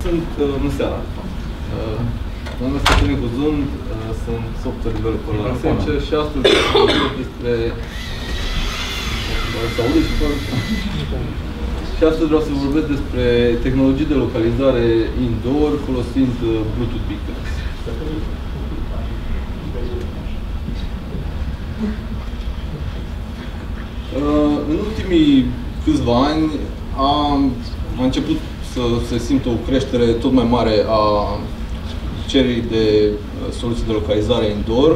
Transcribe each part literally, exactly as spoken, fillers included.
sunt în seara. Doamna Stăpâne Cuzun, sunt software developer la Accenture și astăzi vorbesc despre... Se aude și fără? Și astăzi vreau să vorbesc despre tehnologii de localizare indoor folosind Bluetooth beacons. În ultimii câțiva ani a, a început să se simtă o creștere tot mai mare a cererii de soluții de localizare indoor,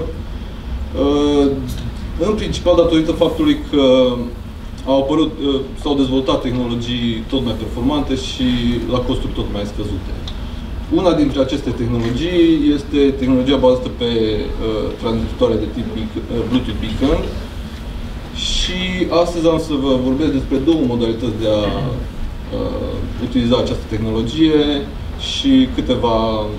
în principal datorită faptului că au apărut, s-au dezvoltat tehnologii tot mai performante și la costuri tot mai scăzute. Una dintre aceste tehnologii este tehnologia bazată pe uh, transmitoare de tip Bluetooth beacon și astăzi am să vă vorbesc despre două modalități de a uh, utiliza această tehnologie și câteva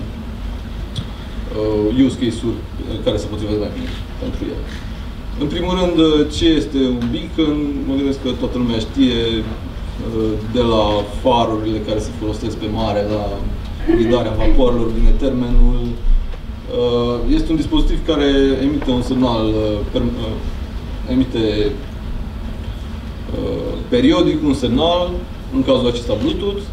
uh, use case-uri care se potrivesc mai bine pentru ele. În primul rând, ce este un beacon? Mă gândesc că toată lumea știe, de la farurile care se folosesc pe mare, la ghidarea vapoarelor, vine termenul. Este un dispozitiv care emite un semnal, emite periodic un semnal, în cazul acesta Bluetooth,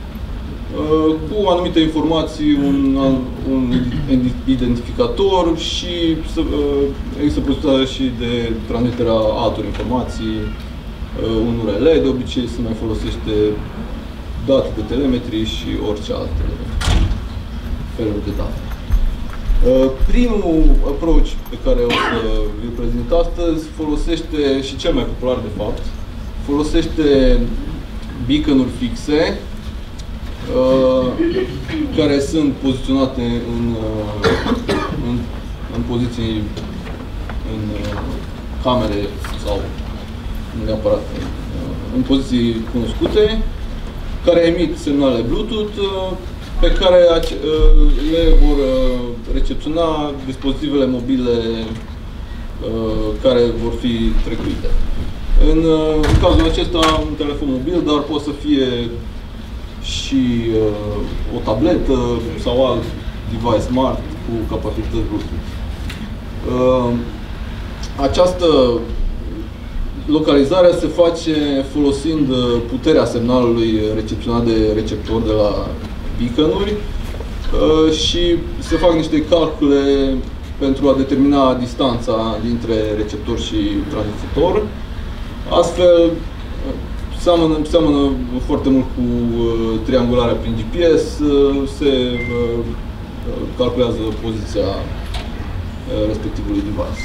cu anumite informații, un, un identificator și există posibilitatea și de transmiterea altor informații, un U R L, de obicei se mai folosește date de telemetrie și orice alte feluri de date. Primul approach pe care o să vi-l prezint astăzi folosește, și cel mai popular de fapt, folosește beacon-uri fixe Uh, care sunt poziționate în, uh, în, în poziții, în uh, camere sau nu neapărat în, uh, în poziții cunoscute, care emit semnale Bluetooth uh, pe care uh, le vor uh, recepționa dispozitivele mobile uh, care vor fi trecuite. În, uh, în cazul acesta, un telefon mobil, dar poate să fie și uh, o tabletă sau alt device smart cu capabilități Bluetooth. Uh, această localizare se face folosind puterea semnalului recepționat de receptor de la beacon-uri uh, și se fac niște calcule pentru a determina distanța dintre receptor și transmițător. Astfel, Seamănă, seamănă foarte mult cu uh, triangularea prin G P S, uh, se uh, calculează poziția uh, respectivului device.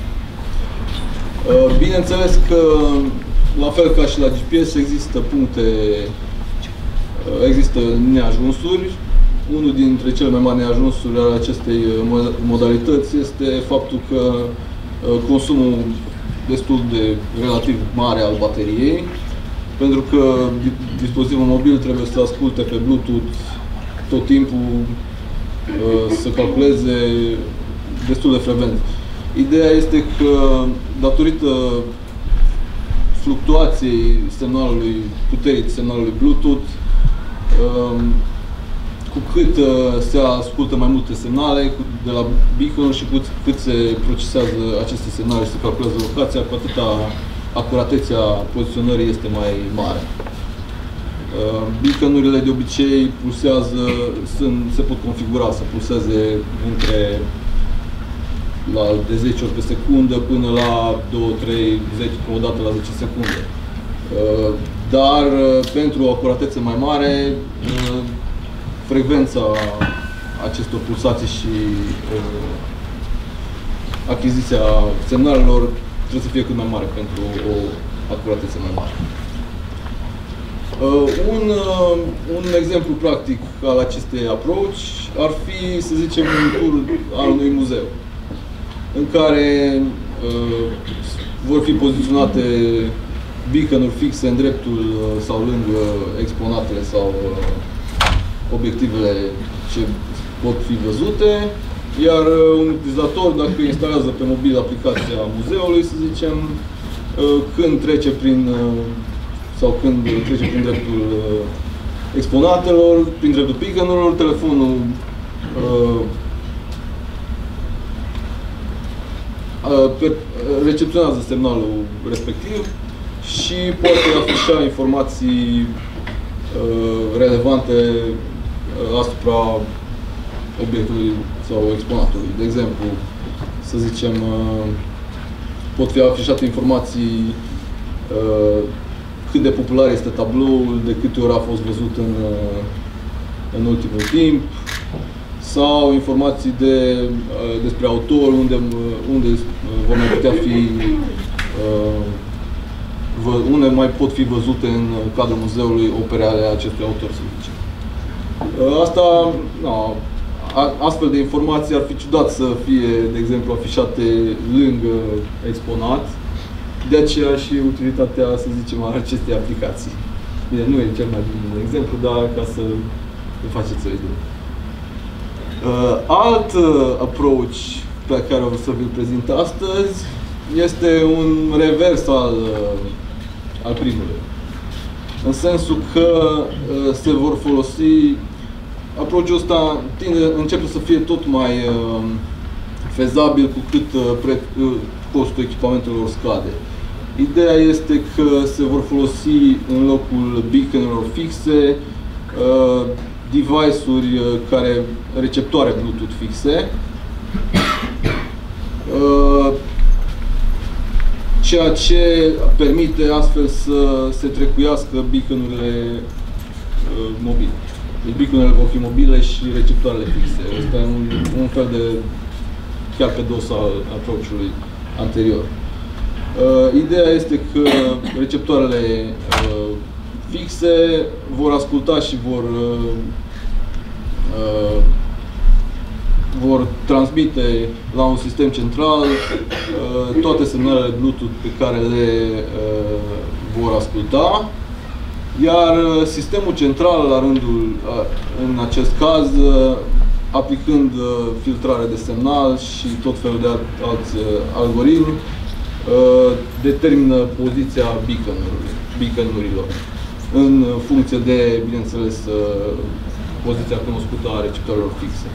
Uh, bineînțeles că, la fel ca și la G P S, există puncte, uh, există neajunsuri. Unul dintre cele mai mari neajunsuri ale acestei modalități este faptul că uh, consumul destul de relativ mare al bateriei, pentru că dispozitivul mobil trebuie să asculte pe Bluetooth tot timpul, să calculeze destul de frecvent. Ideea este că, datorită fluctuației semnalului, puterii semnalului Bluetooth, cu cât se ascultă mai multe semnale de la beacon și cu cât se procesează aceste semnale și se calculează locația, cu atâta acuratețea poziționării este mai mare. Beacon-urile de obicei pulsează, sunt, se pot configura să pulseze între la, de zece ori pe secundă până la două, trei, zece, o dată la zece secunde. Dar pentru o acuratețe mai mare, frecvența acestor pulsații și achiziția semnalelor trebuie să fie cât mai mare pentru o acuratețe mai mare. Uh, un, uh, un exemplu practic al acestei approach ar fi, să zicem, un tur al unui muzeu, în care uh, vor fi poziționate beacon-uri fixe în dreptul uh, sau lângă exponatele sau uh, obiectivele ce pot fi văzute. Iar un utilizator, dacă instalează pe mobil aplicația muzeului, să zicem, când trece prin, sau când trece prin dreptul exponatelor, prin dreptul beacon-urilor, telefonul uh, uh, recepționează semnalul respectiv și poate afișa informații uh, relevante uh, asupra obiectului sau exponatului. De exemplu, să zicem, uh, pot fi afișate informații uh, cât de popular este tabloul, de câte ori a fost văzut în, uh, în ultimul timp, sau informații de, uh, despre autor, unde, unde vor mai putea fi uh, unde mai pot fi văzute în cadrul muzeului opere ale acestui autor, să zicem. Asta, no, astfel de informații ar fi ciudat să fie, de exemplu, afișate lângă exponat. De aceea și utilitatea, să zicem, a acestei aplicații. Bine, nu e cel mai bun exemplu, dar ca să vă faceți o idee. Alt approach pe care o să vi-l prezint astăzi este un revers al al primului. În sensul că uh, se vor folosi, approach-ul ăsta tinde, începe să fie tot mai uh, fezabil cu cât uh, pre, uh, costul echipamentelor scade. Ideea este că se vor folosi în locul beacon-urilor fixe uh, device-uri uh, care, receptoare Bluetooth fixe, uh, ceea ce permite astfel să se trecuiască beacon-urile uh, mobile. Deci beacon-urile vor fi mobile și receptoarele fixe. Asta e un, un fel de chiar pe dos al approach-ului anterior. Uh, ideea este că receptoarele uh, fixe vor asculta și vor uh, uh, vor transmite la un sistem central uh, toate semnalele Bluetooth pe care le uh, vor asculta, iar sistemul central, la rândul, uh, în acest caz, uh, aplicând uh, filtrare de semnal și tot felul de alți uh, algoritmi, uh, determină poziția beacon-urilor în funcție de, bineînțeles, uh, poziția cunoscută a receptorilor fixe.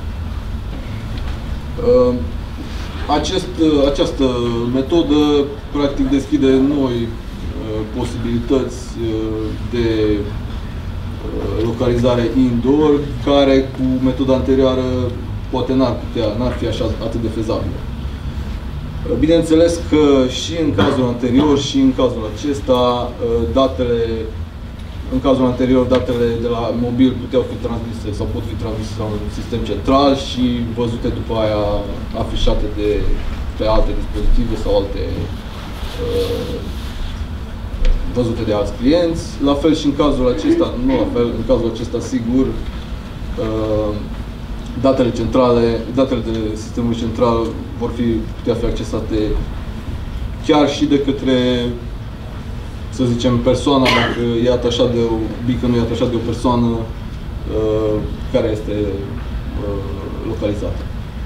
Acest, această metodă practic deschide noi posibilități de localizare indoor, care cu metoda anterioară poate n-ar putea, n-ar fi așa atât de fezabilă. Bineînțeles că și în cazul anterior și în cazul acesta, datele, în cazul anterior, datele de la mobil puteau fi transmise sau pot fi transmise la un sistem central și văzute după aia afișate de pe alte dispozitive sau alte uh, văzute de alți clienți. La fel și în cazul acesta, nu la fel, în cazul acesta sigur, uh, datele centrale, datele de sistemul central vor fi, putea fi accesate chiar și de către, să zicem, persoana, dacă e atașat de o beacon, e atașat de o persoană uh, care este uh, localizată.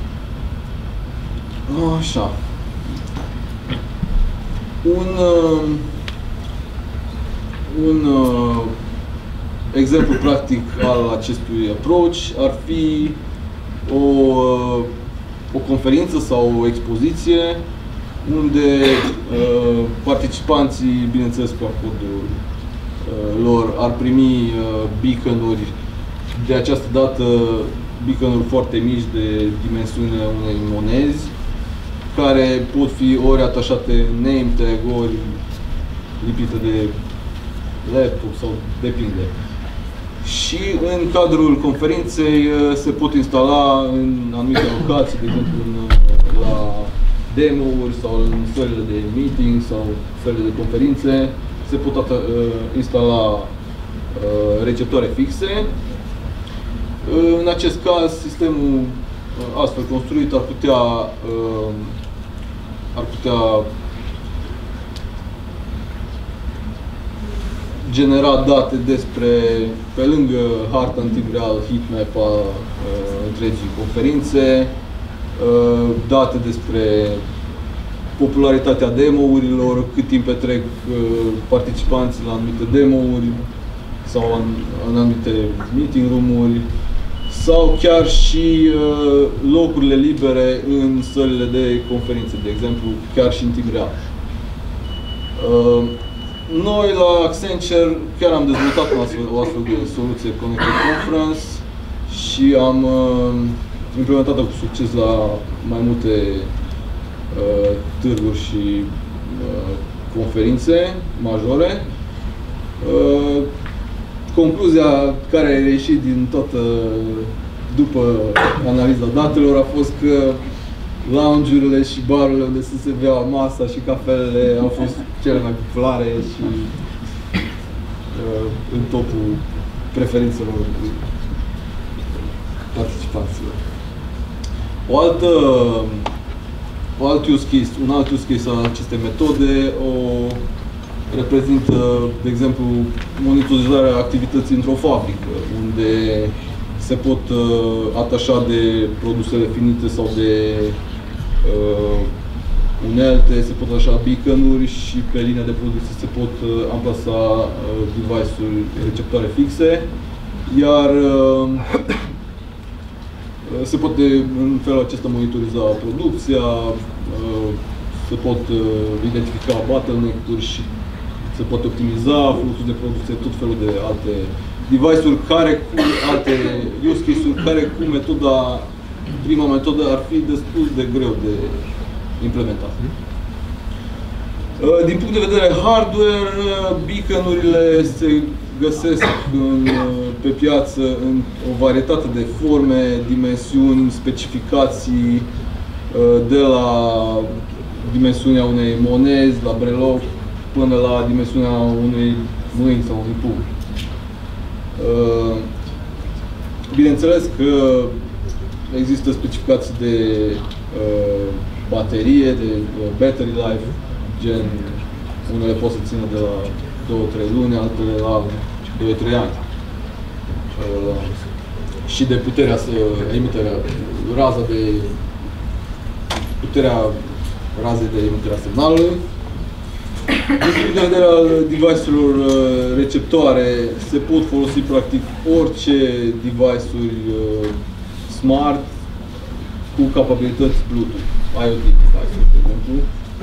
Așa. Un, uh, un uh, exemplu practic al acestui approach ar fi o, uh, o conferință sau o expoziție unde uh, participanții, bineînțeles cu acordul uh, lor, ar primi uh, beacon-uri, de această dată beacon-uri foarte mici de dimensiunile unei monezi, care pot fi ori atașate name tag, ori lipite de laptop sau depinde. Și în cadrul conferinței uh, se pot instala în anumite locații, de exemplu în, la demo-uri sau în sălile de meeting sau sălile de conferințe, se pot uh, instala uh, receptoare fixe. Uh, în acest caz, sistemul uh, astfel construit ar putea, uh, ar putea genera date despre, pe lângă harta în timp real, heatmap a uh, întregii conferințe, uh, date despre popularitatea demo-urilor, cât timp petrec uh, participanții la anumite demo-uri, sau în, în anumite meeting room-uri, sau chiar și uh, locurile libere în sălile de conferințe, de exemplu, chiar și în timp real. Uh, noi la Accenture chiar am dezvoltat o astfel, o astfel de soluție Connected Conference și am uh, implementat-o cu succes la mai multe uh, târguri și uh, conferințe majore. Uh, concluzia care a ieșit din toată, după analiza datelor, a fost că lounge-urile și barurile unde se bea masa și cafelele au fost cele mai populare și uh, în topul preferințelor participanților. O altă, o alt use case, un alt use case al acestei metode o reprezintă, de exemplu, monitorizarea activității într-o fabrică, unde se pot uh, atașa de produsele finite sau de uh, unelte, se pot atașa beacon-uri și pe linia de producție se pot uh, amplasa uh, device-uri receptoare fixe, iar uh, se poate în felul acesta monitoriza producția, uh, se pot uh, identifica bottleneck-uri și se poate optimiza fluxul de producție, tot felul de alte device-uri care cu alte use case-uri care cu metoda, prima metodă ar fi destul de greu de implementat. Din punct de vedere hardware, beacon-urile se găsesc în, pe piață în o varietate de forme, dimensiuni, specificații, de la dimensiunea unei monezi, la breloc, până la dimensiunea unei mâini sau unui pumn. Bineînțeles că există specificații de uh, baterie, de uh, battery life, gen unele pot să țină de la două trei luni, altele la doi trei ani. Uh, și de puterea să emiterea, raza de puterea razei de emiterea semnalului. Din punct de vedere al device-urilor receptoare, se pot folosi practic orice device-uri smart cu capabilități Bluetooth, IoT device-uri, de exemplu.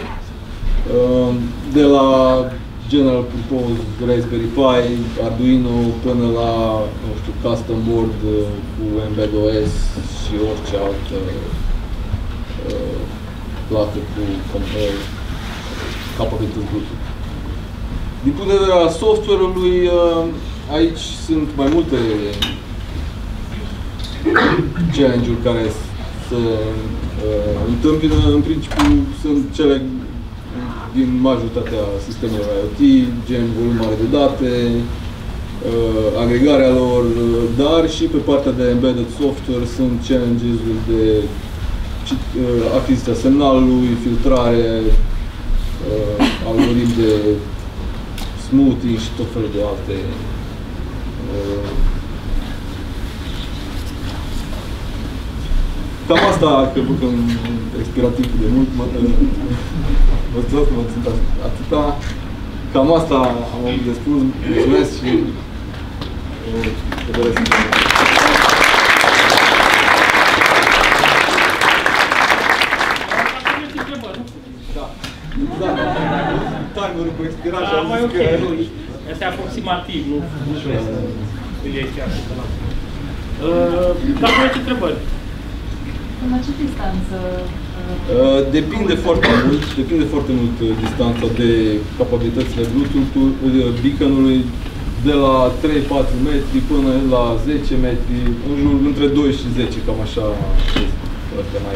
De la General Purpose Raspberry Pi, Arduino, până la, nu știu, custom board cu Mbed O S și orice altă uh, placă cu capabilități Bluetooth. Din punct de vedere al software-ului, aici sunt mai multe challenge-uri care se uh, întâmpină. În principiu sunt cele din majoritatea sistemelor IoT, gen volum mare de date, uh, agregarea lor, dar și pe partea de embedded software sunt challenges-uri de uh, achiziția semnalului, filtrare, uh, algoritmi de smoothing și tot felul de alte uh, cam asta, că văd că am expirat timpul de mult, mă vă spun că mă sunt atâta. Cam asta am avut de spus, mulțumesc și vă doresc. Da, da, timerul cu expirat și am zis că... Este aproximativ, nu trebuie să îl iei chiar până la... Dacă aveți întrebări? Până la ce distanță? Depinde foarte mult, depinde foarte mult distanța de capabilitățile Bluetooth, beacon-ului, de la trei patru metri până la zece metri, în jur între doi și zece, cam așa este mai...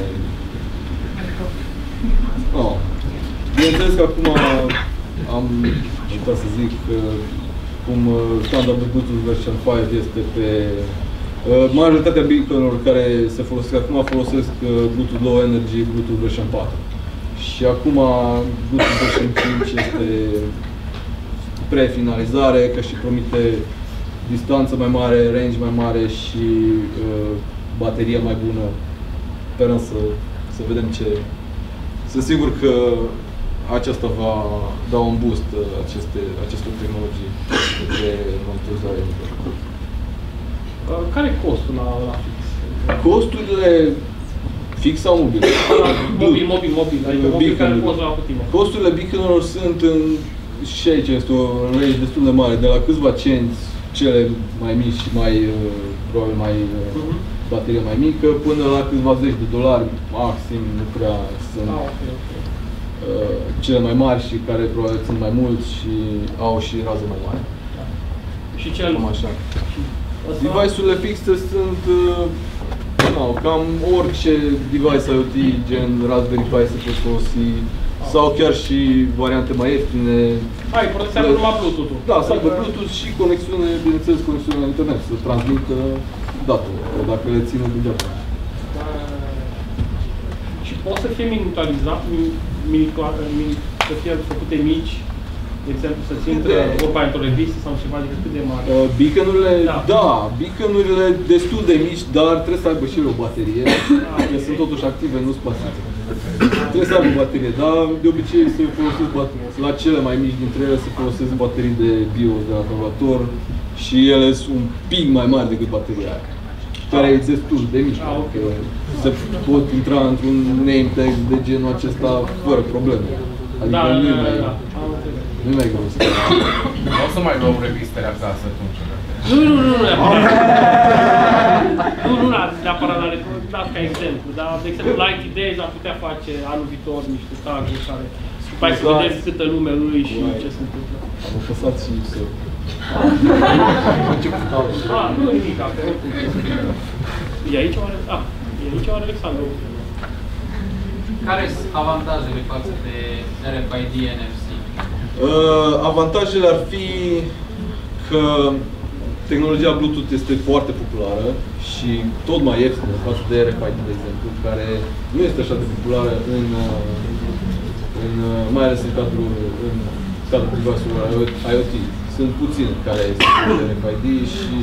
No. Bineînțeles că acum am putea să zic cum standardul Bluetooth version cinci este pe majoritatea beacon-urilor care se folosesc acum folosesc Bluetooth Low Energy, Bluetooth version patru. Și acum Bluetooth version cinci este prefinalizare, că și promite distanță mai mare, range mai mare și uh, baterie mai bună. Sperăm să, să vedem ce... Sunt sigur că aceasta va da un boost aceste, acestor tehnologii. de montuzare. Uh, care e costul la, la fix? Costurile fix sau mobil? mobil, mobil, mobil. Adică mobil care poți lua cu tine. Costurile beacon-urilor sunt în, și aici este o range destul de mare, de la câțiva cenți, cele mai mici și mai, probabil mai, uh-huh. baterie mai mică, până la câțiva zeci de dolari maxim, nu prea sunt. Ah, okay, okay. Uh, cele mai mari și care probabil sunt mai mulți și au și rază mai mare. Da. Și cel... Cam așa. Device-urile fixe sunt uh, no, cam orice device IoT, gen Raspberry Pi se pot folosi, ah. sau chiar și variante mai ieftine. Ai, poate să aibă numai Bluetooth-ul. Da, să aibă Bluetooth și conexiune, bineînțeles, conexiune la internet, să transmită datul, dacă le ține de geapă. Și pot să fie miniaturizat, să fie făcute mici, de exemplu, să-ți intre vorba într-o revistă sau ceva de cât de mare? Uh, beacon-urile, da, da beacon-urile destul de mici, dar trebuie să aibă și ele o baterie, ah, că sunt totuși active, nu-s pasive. Trebuie să aibă o baterie, dar de obicei se folosesc la cele mai mici dintre ele se folosesc baterii de BIOS de la calculator și ele sunt un pic mai mari decât bateria aia, care e destul de mici. Ah, okay. Se pot intra într-un name tag de genul acesta fără probleme. Adică da, nu e da, mai, da, nu e mai greu să o să mai luăm revistele acasă atunci. Nu, nu, nu, nu neapărat. Nu, nu neapărat la dat ca exemplu, dar, de exemplu, la I T Days ar putea face anul viitor niște tag-uri care după aia să vedem câtă lume lui și ce se întâmplă. Am apăsat și să... Ah, nu e nimic, acolo. E aici oare? Ah, e aici oare Alexandru? Care sunt avantajele față de R F I D N F C? Uh, avantajele ar fi că tehnologia Bluetooth este foarte populară și tot mai ieftină față de R F I D, de exemplu, care nu este așa de populară în, în mai ales în cadrul în cadrul device-urilor IoT. Sunt puține care sunt R F I D și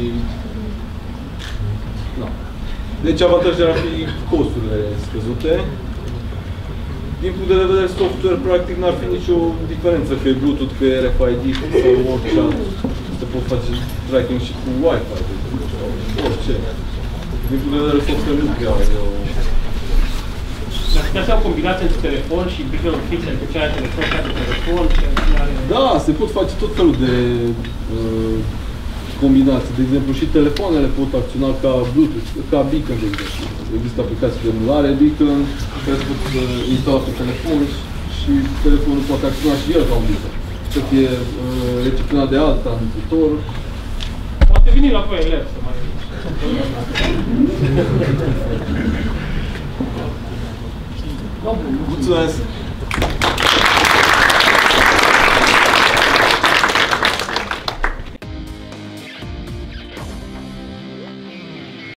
no. Deci avantajele ar fi costurile scăzute. Din punct de vedere software, practic n-ar fi nicio diferență că e Bluetooth, că e R F I D sau orice alt. Se pot face tracking și cu Wi-Fi, sau orice. Din punct de vedere software nu prea e o... Dar putea să o combinație între telefon și beacon-ul fix, adică ce are telefon, ce are telefon, ce are... Da, se pot face tot felul de uh, combinații. De exemplu, și telefoanele pot acționa ca Bluetooth, ca beacon, de exemplu. Există aplicații de emulare beacon, care se pot uh, instala pe telefon și telefonul poate acționa și el ca un beacon. Să fie uh, recepționat de alt transmițător. Poate veni la voi elev să mai... Mulțumesc!